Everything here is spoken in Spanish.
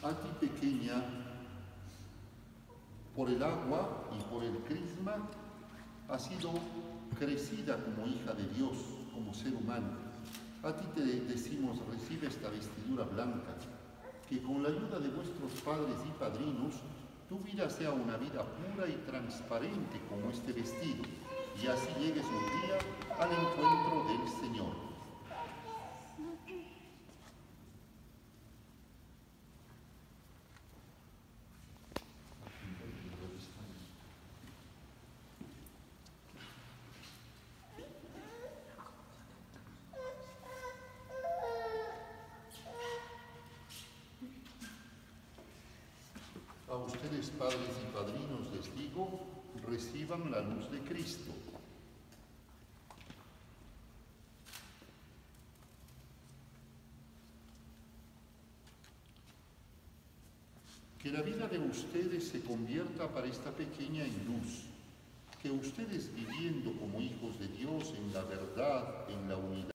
A ti pequeña, por el agua y por el crisma, has sido crecida como hija de Dios, como ser humano. A ti te decimos, recibe esta vestidura blanca, que con la ayuda de vuestros padres y padrinos, tu vida sea una vida pura y transparente como este vestido, y así llegues un día al encuentro del Señor. A ustedes, padres y padrinos, les digo, reciban la luz de Cristo. Que la vida de ustedes se convierta para esta pequeña en luz. Que ustedes, viviendo como hijos de Dios en la verdad, en la unidad,